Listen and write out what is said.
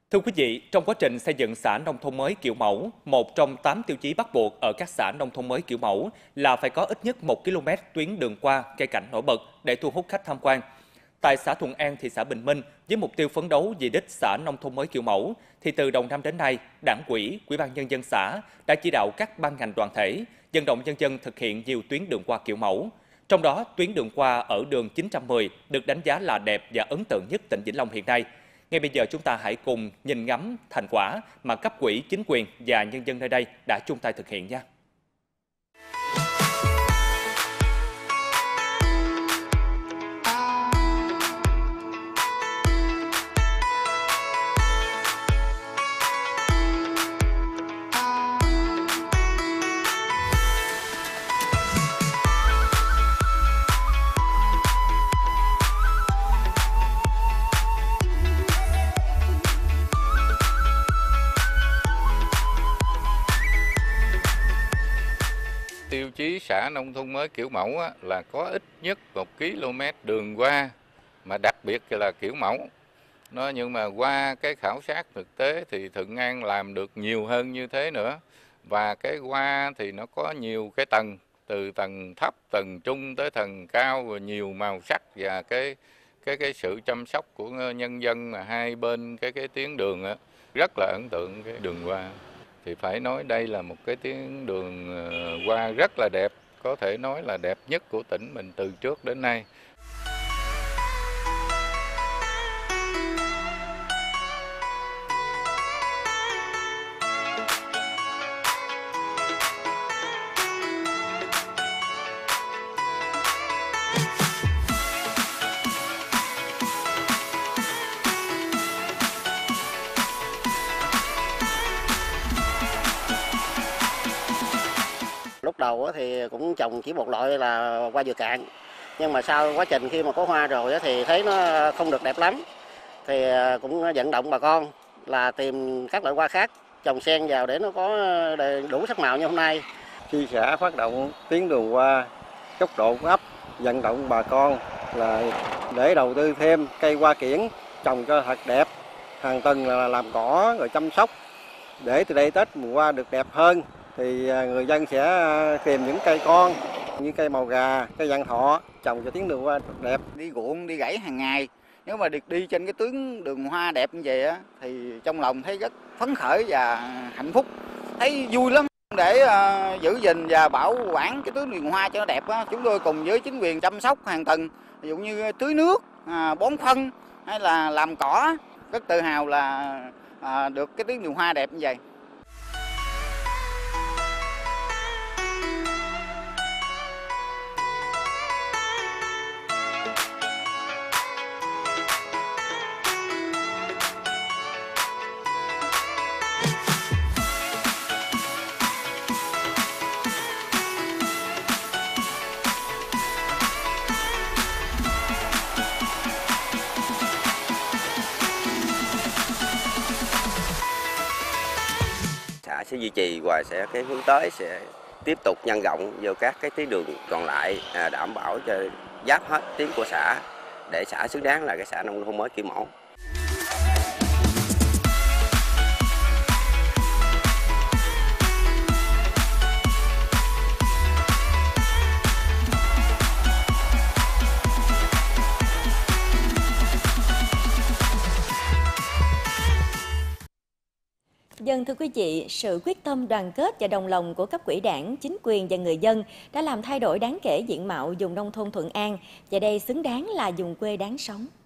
Thưa quý vị, trong quá trình xây dựng xã nông thôn mới kiểu mẫu, một trong 8 tiêu chí bắt buộc ở các xã nông thôn mới kiểu mẫu là phải có ít nhất 1 km tuyến đường qua cây cảnh nổi bật để thu hút khách tham quan. Tại xã Thuận An, thị xã Bình Minh, với mục tiêu phấn đấu về đích xã nông thôn mới kiểu mẫu, thì từ đầu năm đến nay, Đảng ủy, Ủy ban Nhân dân xã đã chỉ đạo các ban ngành đoàn thể, vận động nhân dân thực hiện nhiều tuyến đường qua kiểu mẫu. Trong đó, tuyến đường qua ở đường 910 được đánh giá là đẹp và ấn tượng nhất tỉnh Vĩnh Long hiện nay. Ngay bây giờ chúng ta hãy cùng nhìn ngắm thành quả mà cấp ủy, chính quyền và nhân dân nơi đây đã chung tay thực hiện nha. Tiêu chí xã nông thôn mới kiểu mẫu là có ít nhất 1 km đường qua, mà đặc biệt là kiểu mẫu. Nhưng mà qua cái khảo sát thực tế thì Thuận An làm được nhiều hơn như thế nữa. Và cái hoa thì nó có nhiều cái tầng, từ tầng thấp, tầng trung tới tầng cao, và nhiều màu sắc, và cái sự chăm sóc của nhân dân mà hai bên cái tuyến đường rất là ấn tượng cái đường hoa. Thì phải nói đây là một cái tuyến đường hoa rất là đẹp, có thể nói là đẹp nhất của tỉnh mình từ trước đến nay. Lúc đầu thì cũng trồng chỉ một loại là hoa dừa cạn, nhưng mà sau quá trình khi mà có hoa rồi thì thấy nó không được đẹp lắm, thì cũng vận động bà con là tìm các loại hoa khác trồng xen vào để nó có đủ sắc màu như hôm nay. Khi xã phát động tuyến đường hoa tốc độ của ấp, vận động bà con là để đầu tư thêm cây hoa kiển trồng cho thật đẹp, hàng tuần là làm cỏ rồi chăm sóc để từ đây Tết mùa hoa được đẹp hơn. Thì người dân sẽ tìm những cây con như cây màu gà, cây vạn thọ trồng cho tuyến đường hoa đẹp. Đi ruộng, đi gãy hàng ngày, nếu mà được đi trên cái tuyến đường hoa đẹp như vậy thì trong lòng thấy rất phấn khởi và hạnh phúc, thấy vui lắm. Để giữ gìn và bảo quản cái tuyến đường hoa cho nó đẹp chúng tôi cùng với chính quyền chăm sóc hàng tuần, ví dụ như tưới nước, bón phân hay là làm cỏ. Rất tự hào là được cái tuyến đường hoa đẹp như vậy. Xã sẽ duy trì và sẽ cái hướng tới sẽ tiếp tục nhân rộng vào các cái tuyến đường còn lại, đảm bảo cho giáp hết tuyến của xã để xã xứng đáng là cái xã nông thôn mới kiểu mẫu. Dân thưa quý vị, sự quyết tâm đoàn kết và đồng lòng của cấp ủy Đảng, chính quyền và người dân đã làm thay đổi đáng kể diện mạo vùng nông thôn Thuận An, và đây xứng đáng là vùng quê đáng sống.